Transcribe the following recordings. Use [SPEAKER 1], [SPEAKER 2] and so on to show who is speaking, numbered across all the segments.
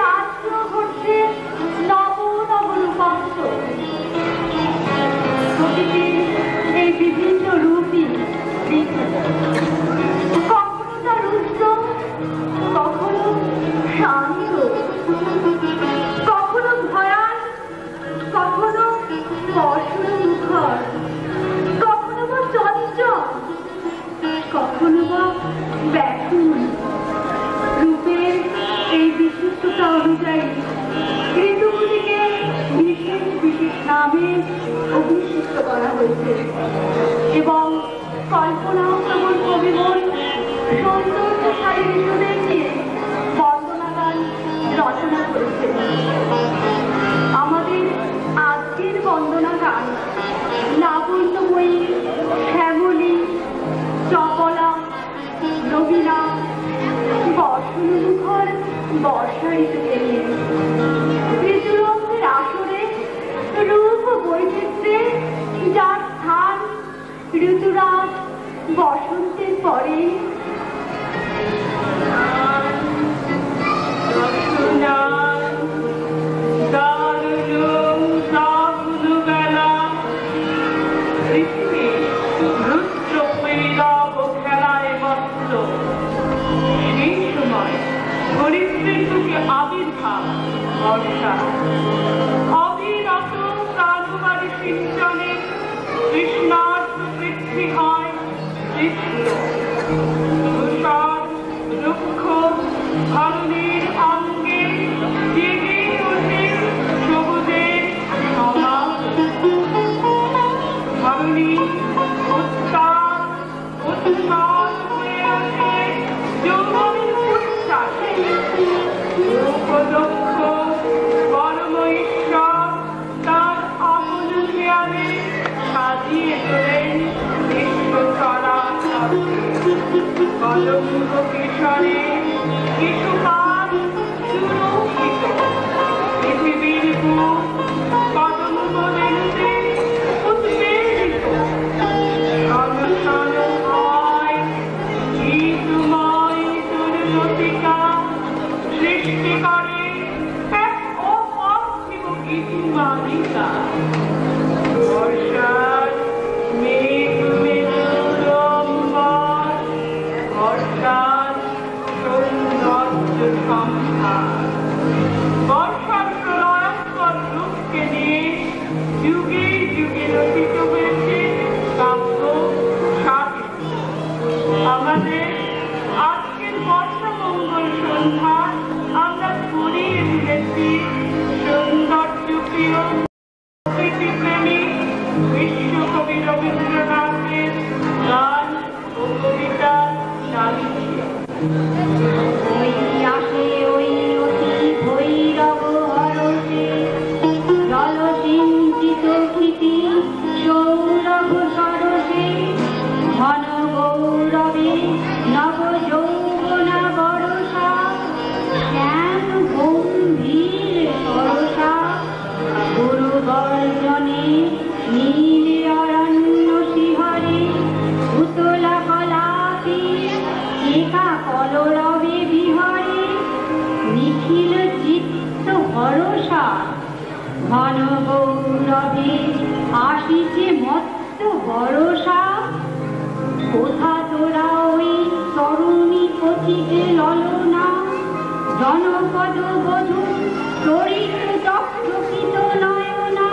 [SPEAKER 1] আজও ঘটছে নব নব রূপান্তর। প্রকৃতির এই বিভিন্ন রূপই কখনো তা রুদ্র, কখনো শান্ত, কখনো ভয়াল, কখনো অসুরমুখর, কখনো বা চঞ্চল, কখনো বা ব্যাকুল। রূপের এই বিশিষ্টতা অনুযায়ী ঋতুগুলিকে বিশেষ বিশেষ নামে অভিষিক্ত করা হয়েছে এবং কল্পনা প্রবণ কবিমন সৌন্দর্যশালী ঋতুদের নিয়ে বন্দনাগান রচনা করেছে। আমাদের আজকের বন্দনাগান লাবণ্যময়ী, শ্যামলী, চপলা, নবীনা, বর্ষণমুখর বর্ষা ঋতুকে নিয়ে। ঋতুরঙ্গের আসরে রূপ বৈচিত্র্যে যার স্থান ঋতুরাজ বসন্তের পরে
[SPEAKER 2] আবির্ভাব বর্ষা অবিরত প্রাণবাড়ি সিঞ্চনে কৃষ্ণার্থ বৃদ্ধি হয় তুষার রুক্ষ ধরণীর অঙ্গে জেগে ওঠে সবুজের সমাজ। ধরণী উত্তাপ উৎসব হয়ে ওঠে যৌবনের উচ্ছ্বাসে। উপলক্ষ পরম ঈশ্বর তার আপন খেয়ালে সাজিয়ে তোলেন বিশ্ব চরাচর। কলঙ্ক কিশোরে শিশুকাল সুরক্ষিত পৃথিবীর বুক কদম বলেন্দ্রে উদ্বেলিত। অনশন হয় গীতময় দুর্গতিকা সৃষ্টি করে এক অপার্থিব গীতিমালিকা। বর্ষার মেঘ মেরুরম্বর, বর্ষার সৌন্দর্য সম্ভার। বর্ষার প্রলয়ঙ্কর রূপকে নিয়ে যুগে যুগে রচিত হয়েছে কাব্য সাহিত্য। আমাদের আজকের বর্ষা মঙ্গল সন্ধ্যা আমরা ঘুরিয়ে তুলেছি সৌন্দর্যপ্রিয় প্রকৃতিপ্রেমী বিশ্বকবি রবীন্দ্রনাথের গান ও কবিতার সাহিত্য।
[SPEAKER 1] ওই আসে ওই অতি ভৈরব হরষে জলসিঞ্চিত ক্ষিতি সৌরভ সরসে ঘন গৌরবে নব যৌবনা বরষা শ্যাম গম্ভীর সরসা গুরু গর্জনে নীল অরণ্য শিহরে উতলা কলাপে একা কলরবে বিহরে নিখিল চিত্ত ভরসা ঘন গৌরবে আসিছে মত্ত ভরসা। কোথা তোরা ওই তরুণী পথিকে ললনা জনপদ বধূ তরিত চক্রকিত নয়না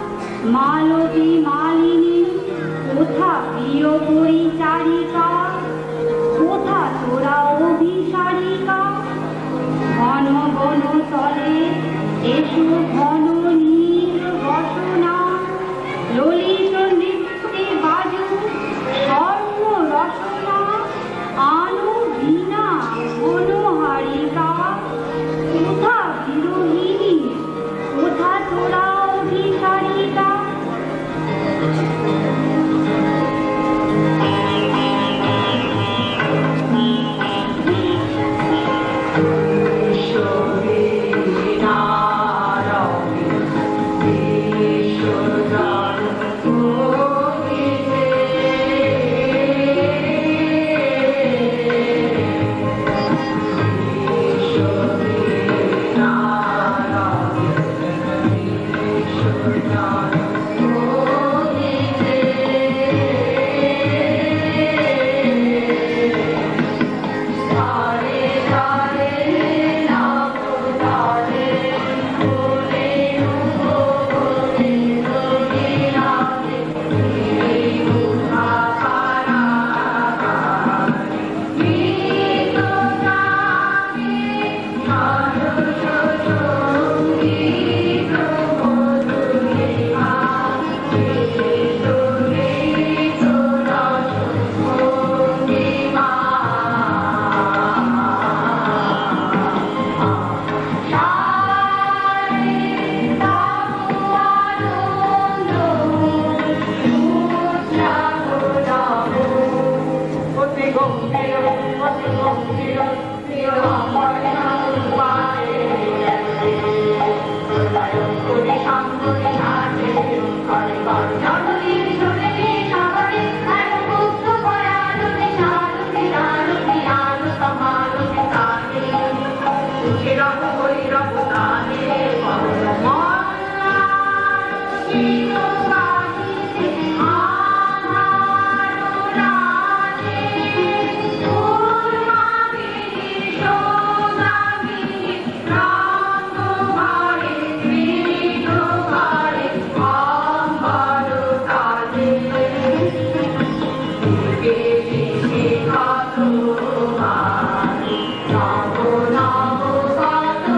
[SPEAKER 1] মালতী মালিনী কোথা প্রিয় পরিচারিকা কোথা তোরা অভিসারিকা। ঘন বন তলে এসো ঘন নীল বসনা ললিত নৃত্যে বাজু স্বর্ণ রসনা আলো বীণা মনোহারিকা। কোথা বিরোহিনী কোথা তোরা অভিসারিকা।
[SPEAKER 3] Namo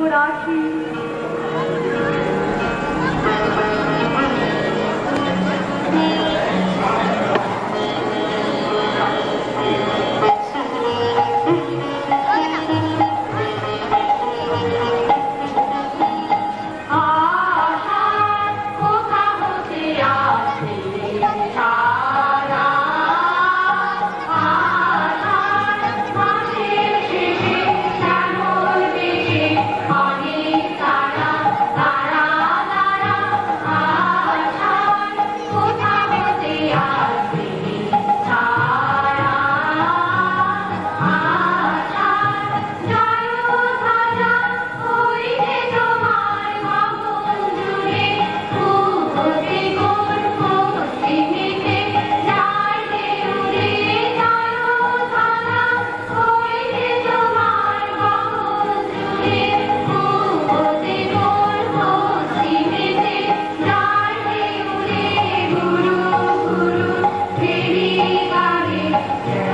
[SPEAKER 1] রাখি। Yeah.